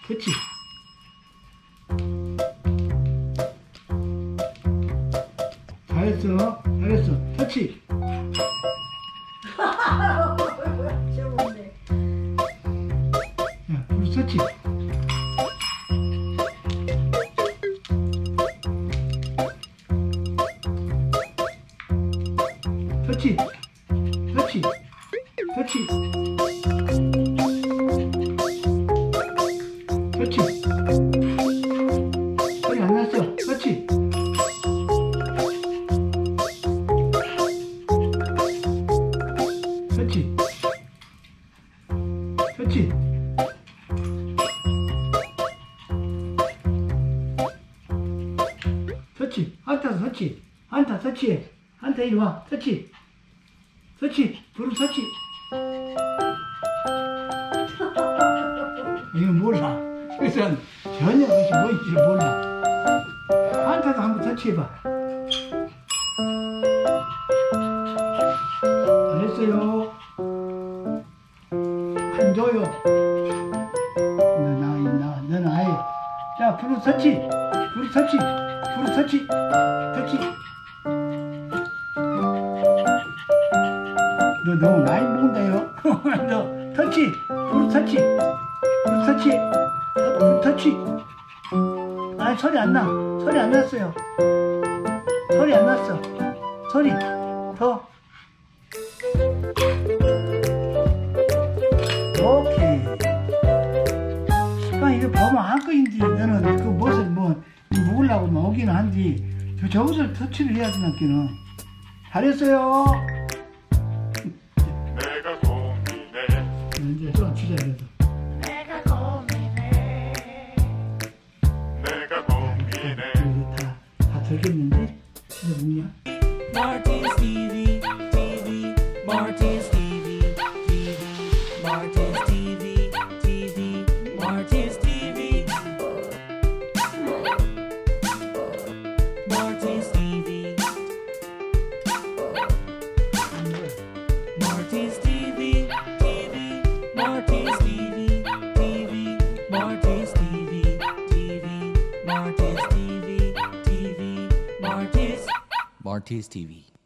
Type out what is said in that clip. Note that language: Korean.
터치. 잘했어. 잘했어. 터치. 귀여운데. 야, 우리 터치. 터치. 터치. 터치. 터치. 소리 안 났어. 터치. 터치. 터치. 터치. 한타 터치. 한타 터치해. 한타 이리 와. 터치. 터치. 브루 터치. 이건 몰라. 그래서 전혀 그것이 뭔지를 몰라. 한타도 한번 터치해봐. 잘했어요. 안 줘요. 너는 아예. 자, 브루 터치. 브루 터치. 브루 터치. 터치. 너 너무 많이 먹는다요. 너 터치. 브루 터치. 브루 터치. 브루 터치. 아니, 소리 안 나. 소리 안 났어요. 소리 안 났어. 소리. 더. 오케이. 이거 보면 한꺼인데 너는 그 멋을 뭐 먹으려고 오기는 한디 저것을 터치를 해야 되나기는. 잘했어요. 내가 고민해. 이제 좀 주자 그래도. 내가 고민해. 내가 고민해. 이거 다 들겠는데? 이거 뭐냐? Maltese TV, TV, Maltese TV, TV, Maltese TV, TV, Maltese TV, Maltese TV, Maltese TV, TV, Maltese TV, TV, Maltese TV, TV, Maltese TV, TV, Maltese. Maltese TV.